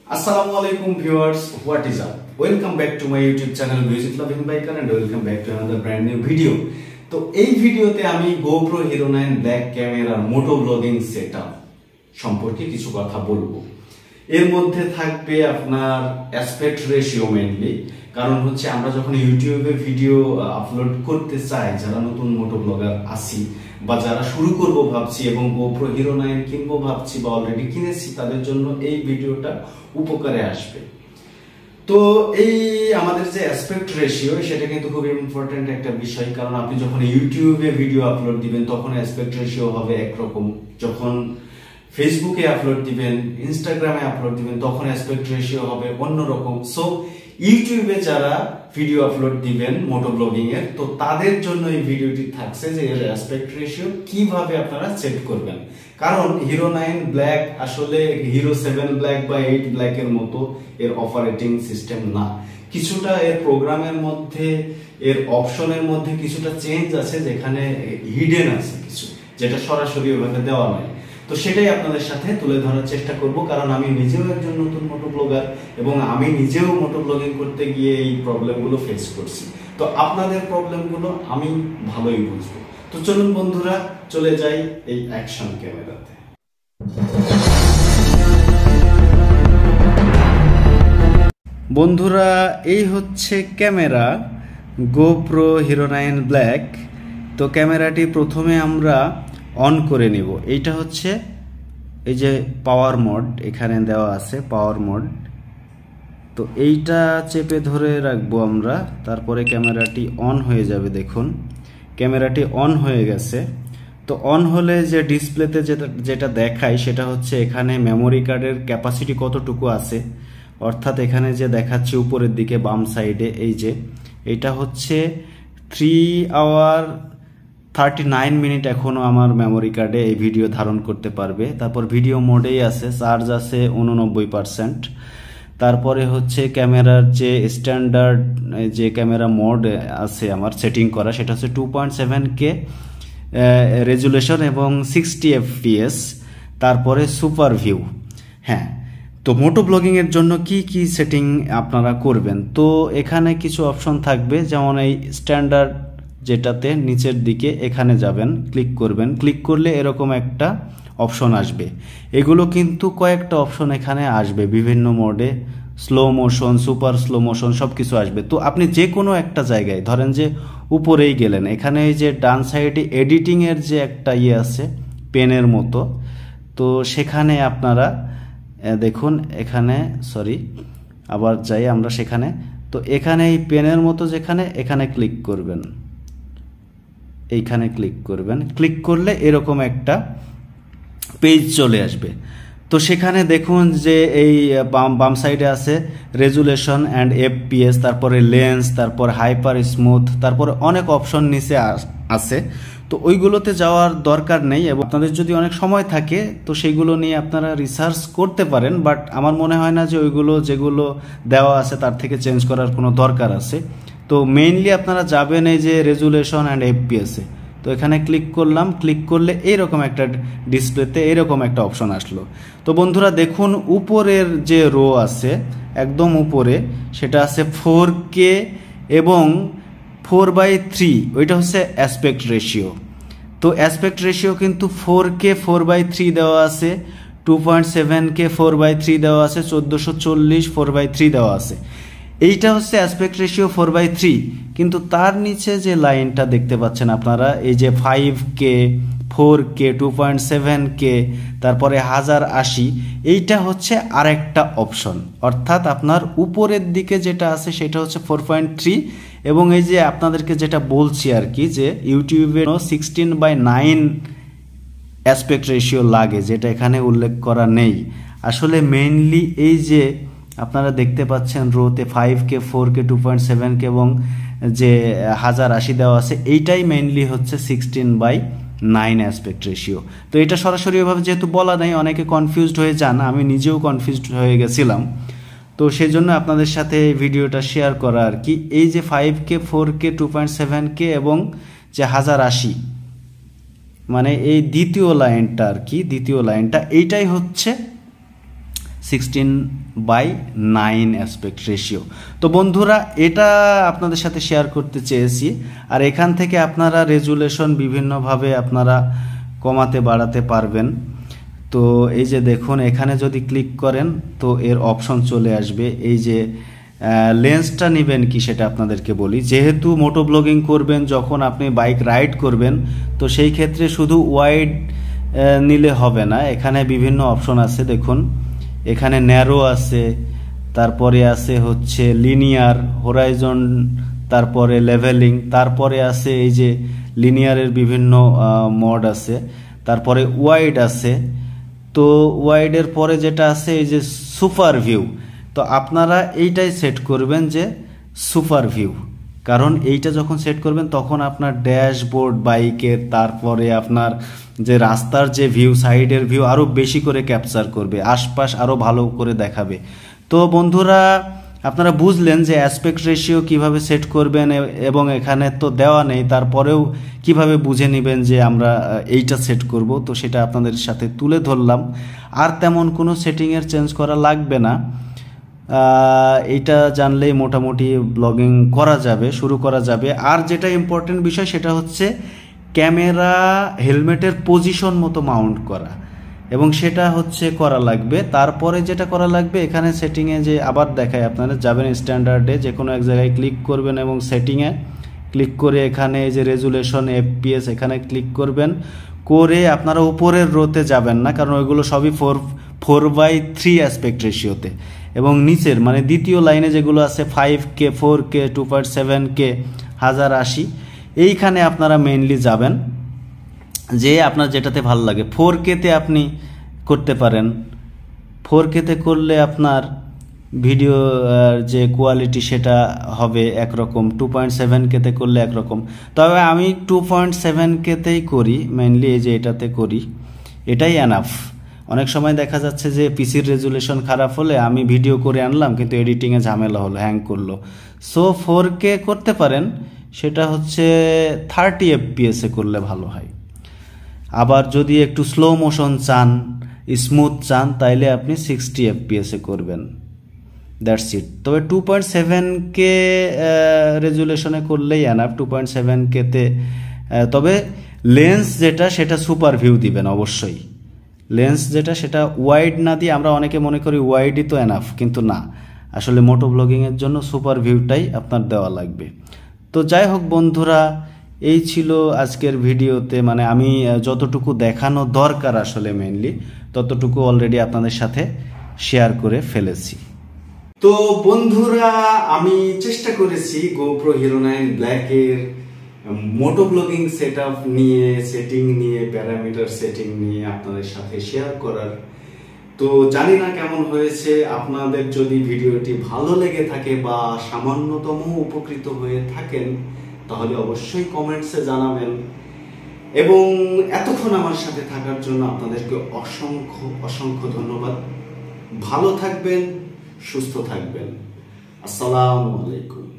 Assalamualaikum viewers, what is up? Welcome back to my YouTube channel Music Loving Biker and welcome back to another brand new video. তো এই ভিডিওতে আমি GoPro Hero9 Black ক্যামেরার মোটোব্লগিং setup সম্পর্কে কিছু কথা বলবো। এর মধ্যে থাকবে আপনার অ্যাসপেক্ট রেশিও মেইনলি, কারণ হচ্ছে আমরা যখন ইউটিউবে ভিডিও আপলোড করতে চাই, যারা নতুন মোটোব্লগার আছি বা যারা শুরু করব ভাবছি এবং GoPro Hero9 কিনবো ভাবছি বা অলরেডি কিনেছি, তাদের জন্য এই ভিডিওটা উপকারে আসবে। তো এই আমাদের যে অ্যাসপেক্ট রেশিও, সেটা কিন্তু খুব ইম্পর্টেন্ট একটা বিষয়, কারণ আপনি যখন ইউটিউবে ভিডিও আপলোড দিবেন তখন অ্যাসপেক্ট রেশিও হবে একরকম, যখন ফেসবুকে আপলোড দিবেন, ইনস্টাগ্রামে আপলোড দিবেন তখন অ্যাসপেক্ট রেশিও হবে অন্যরকম। সো ইউটিউবে যারা ভিডিও আপলোড দিবেন মোটোব্লগিং এর, তো তাদের জন্য এই ভিডিওটি থাকছে যে এর অ্যাসপেক্ট রেশিও কিভাবে আপনারা সেট করবেন। কারণ Hero9 Black আসলে Hero7 Black বা 8 Black এর মতো এর অপারেটিং সিস্টেম না। কিছুটা এর প্রোগ্রামের মধ্যে, এর অপশনের মধ্যে কিছুটা চেঞ্জ আছে, যেখানে হিডেন আছে কিছু, যেটা সরাসরি ওইভাবে দেওয়া নয়। তো সেটাই আপনাদের সাথে তুলে ধরার চেষ্টা করব, কারণ আমি নিজেও একজন নতুন মোটোব্লগার এবং আমি নিজেও মোটোব্লগিং করতে গিয়ে এই প্রবলেমগুলো ফেস করছি। তো আপনাদের প্রবলেমগুলো আমি ভালোই বুঝবো। তো চলুন বন্ধুরা, চলে যাই এই অ্যাকশন ক্যামেরাতে। বন্ধুরা, এই হচ্ছে ক্যামেরা GoPro Hero9 Black। তো ক্যামেরাটি প্রথমে আমরা অন করে নিব। এইটা হচ্ছে এই যে পাওয়ার মোড, এখানে দেওয়া আছে পাওয়ার মোড। তো এইটা চেপে ধরে রাখবো আমরা, তারপরে ক্যামেরাটি অন হয়ে যাবে। দেখুন ক্যামেরাটি অন হয়ে গেছে। তো অন হলে যে ডিসপ্লেতে যেটা দেখায় সেটা হচ্ছে এখানে মেমোরি কার্ডের ক্যাপাসিটি কতটুকু আছে, অর্থাৎ এখানে যে দেখাচ্ছে উপরের দিকে বাম সাইডে, এই যে এটা হচ্ছে 3 আওয়ার 39 মিনিট এখনো আমার মেমোরি কার্ডে এই ভিডিও ধারণ করতে পারবে। তারপর ভিডিও মোডেই আছে, চার্জ আছে 89%। তারপরে হচ্ছে ক্যামেরার যে স্ট্যান্ডার্ড যে ক্যামেরা মোড আছে আমার সেটিং করা, সেটা হচ্ছে 2.7K রেজুলেশন এবং 60 FPS। তারপরে সুপার ভিউ। হ্যাঁ, তো মোটো ব্লগিং এর জন্য কি কি সেটিং আপনারা করবেন, তো এখানে কিছু অপশন থাকবে, যেমন এই স্ট্যান্ডার্ড যেটাতে নিচের দিকে এখানে যাবেন, ক্লিক করবেন। ক্লিক করলে এরকম একটা অপশন আসবে। এগুলো কিন্তু কয়েকটা অপশন এখানে আসবে বিভিন্ন মোডে, slow motion, super slow motion, সব কিছু আসবে। তো আপনি যে কোনো একটা জায়গায়, ধরেন যে উপরেই গেলেন, এখানে এই যে ডান সাইডে এডিটিং এর যে একটা ইয়ে আছে পেনের মতো, তো সেখানে আপনারা দেখুন, এখানে আবার যাই আমরা সেখানে। তো এখানে এই পেনের মতো যেখানে, এখানে ক্লিক করবেন, এইখানে ক্লিক করবেন। ক্লিক করলে এরকম একটা পেজ চলে আসবে। তো সেখানে দেখুন যে এই বাম সাইডে আছে রেজুলেশন অ্যান্ড FPS, তারপরে লেন্স, তারপর হাইপার স্মুথ, তারপরে অনেক অপশন নিচে আছে। তো ওইগুলোতে যাওয়ার দরকার নেই, এবং আপনাদের যদি অনেক সময় থাকে তো সেইগুলো নিয়ে আপনারা রিসার্চ করতে পারেন, বাট আমার মনে হয় না যে ওইগুলো যেগুলো দেওয়া আছে তার থেকে চেঞ্জ করার কোনো দরকার আছে। তো মেইনলি আপনারা যাবেন এই যে রেজুলেশন অ্যান্ড FPS এ। তো এখানে ক্লিক করলাম, ক্লিক করলে এইরকম একটা ডিসপ্লেতে এইরকম একটা অপশন আসলো। তো বন্ধুরা দেখুন, উপরের যে রো আছে একদম উপরে, সেটা আছে 4K এবং 4/3, ওইটা হচ্ছে অ্যাসপেক্ট রেশিও। তো অ্যাসপেক্ট রেশিও কিন্তু 4K 4/3 দেওয়া আছে, 2.7K 4/3 দেওয়া আছে, 1440 4/3 দেওয়া আছে। এইটা হচ্ছে অ্যাসপেক্ট রেশিও 4/3, কিন্তু তার নিচে যে লাইনটা দেখতে পাচ্ছেন আপনারা, এই যে 5K 4K 2.7K তারপরে 1080, এইটা হচ্ছে আরেকটা অপশন। অর্থাৎ আপনার উপরের দিকে যেটা আছে সেটা হচ্ছে 4.3, এবং এই যে আপনাদেরকে যেটা বলছি আর কি, যে ইউটিউবে 16:9 অ্যাসপেক্ট রেশিও লাগে, যেটা এখানে উল্লেখ করা নেই। আসলে মেইনলি এই যে আপনারা দেখতে পাচ্ছেন রোতে 5K 4K 2.7K এবং যে 1080 দেওয়া আছে, এইটাই মেইনলি হচ্ছে 16:9 অ্যাসপেক্ট রেশিও। তো এটা সরাসরি এভাবে যেহেতু বলা নাই, অনেকে কনফিউজড হয়ে যান, আমি নিজেও কনফিউজড হয়ে গেছিলাম। তো সেই জন্য আপনাদের সাথে এই ভিডিওটা শেয়ার করা আর কি। এই যে 5K 4K 2.7K এবং যে 1080, মানে এই দ্বিতীয় লাইনটা আর কি, দ্বিতীয় লাইনটা এইটাই হচ্ছে 16:9 অ্যাসপেক্ট রেশিও। তো বন্ধুরা, এটা আপনাদের সাথে শেয়ার করতে চেয়েছি। আর এখান থেকে আপনারা রেজুলেশন বিভিন্নভাবে আপনারা কমাতে বাড়াতে পারবেন। তো এই যে দেখুন, এখানে যদি ক্লিক করেন তো এর অপশন চলে আসবে। এই যে লেন্সটা নেবেন কি সেটা আপনাদেরকে বলি। যেহেতু মোটো ব্লগিং করবেন, যখন আপনি বাইক রাইড করবেন, তো সেই ক্ষেত্রে শুধু ওয়াইড নিলে হবে না। এখানে বিভিন্ন অপশন আছে দেখুন। এখানে ন্যারো আছে, তারপরে আছে হচ্ছে লিনিয়ার, হোরাইজন, তারপরে লেভেলিং, তারপরে আছে এই যে লিনিয়ারের বিভিন্ন মড আছে, তারপরে ওয়াইড আছে। তো ওয়াইডের পরে যেটা আছে এই যে সুপার ভিউ। তো আপনারা এইটাই সেট করবেন যে সুপার ভিউ, কারণ এইটা যখন সেট করবেন তখন আপনার ড্যাশবোর্ড বাইকের, তারপরে আপনার যে রাস্তার যে ভিউ, সাইডের ভিউ আরও বেশি করে ক্যাপচার করবে, আশপাশ আরও ভালো করে দেখাবে। তো বন্ধুরা, আপনারা বুঝলেন যে অ্যাসপেক্ট রেশিও কিভাবে সেট করবেন, এবং এখানে তো দেওয়া নেই, তারপরেও কিভাবে বুঝে নেবেন যে আমরা এইটা সেট করব। তো সেটা আপনাদের সাথে তুলে ধরলাম। আর তেমন কোনো সেটিংয়ের চেঞ্জ করা লাগবে না। এইটা জানলেই মোটামুটি ব্লগিং করা যাবে, শুরু করা যাবে। আর যেটা ইম্পর্টেন্ট বিষয় সেটা হচ্ছে ক্যামেরা হেলমেটের পজিশন মতো মাউন্ট করা, এবং সেটা হচ্ছে করা লাগবে। তারপরে যেটা করা লাগবে, এখানে সেটিংয়ে যে আবার দেখায়, আপনারা যাবেন স্ট্যান্ডার্ডে, যে কোনো এক জায়গায় ক্লিক করবেন এবং সেটিংয়ে ক্লিক করে এখানে এই যে রেজুলেশন FPS এখানে ক্লিক করবেন। করে আপনারা উপরের রোতে যাবেন না, কারণ ওইগুলো সবই 4:3 অ্যাসপেক্ট রেশিওতে। এবং নিচের মানে দ্বিতীয় লাইনে যেগুলো আছে 5K, 4K, 2.7K, 1080, এইখানে আপনারা মেইনলি যাবেন, যে আপনার যেটাতে ভালো লাগে। 4K-তে আপনি করতে পারেন। 4K-তে করলে আপনার ভিডিও যে কোয়ালিটি সেটা হবে একরকম, 2.7K-তে করলে একরকম। তবে আমি 2.7K-তেই করি মেইনলি, এই যে এটাতে করি, এটাই এনাফ। অনেক সময় দেখা যাচ্ছে যে পিসির রেজুলেশন খারাপ হলে আমি ভিডিও করে আনলাম কিন্তু এডিটিংয়ে ঝামেলা হলো, হ্যাং করলো। সো 4K করতে পারেন, সেটা হচ্ছে 30 FPS-এ করলে ভালো হয়। আবার যদি একটু স্লো মোশন চান, স্মুথ চান, তাইলে আপনি 60 FPS-এ করবেন। That's it. তবে 2.7K রেজুলেশনে করলেই এনাফ, 2.7K-তে। তবে লেন্স যেটা সেটা সুপার ভিউ দিবেন অবশ্যই। লেন্স যেটা সেটা ওয়াইড না দিয়ে, আমরা অনেকে মনে করি ওয়াইডই তো এনাফ, কিন্তু না, আসলে মোটো ব্লগিংয়ের জন্য সুপার ভিউটাই আপনার দেওয়া লাগবে। তো যাই হোক বন্ধুরা, এই ছিল আজকের ভিডিওতে, মানে আমি যতটুকু দেখানো দরকার আসলে মেইনলি ততটুকু অলরেডি আপনাদের সাথে শেয়ার করে ফেলেছি। তো বন্ধুরা, আমি চেষ্টা করেছি GoPro Hero9 Black এর মোটো ব্লগিং সেটআপ নিয়ে, সেটিং নিয়ে, প্যারামিটার সেটিং নিয়ে আপনাদের সাথে শেয়ার করার। তো জানি না কেমন হয়েছে। আপনাদের যদি ভিডিওটি ভালো লেগে থাকে বা সামান্যতম উপকৃত হয়ে থাকেন, তাহলে অবশ্যই কমেন্টসে জানাবেন। এবং এতক্ষণ আমার সাথে থাকার জন্য আপনাদেরকে অসংখ্য অসংখ্য ধন্যবাদ। ভালো থাকবেন, সুস্থ থাকবেন। আসসালামু আলাইকুম।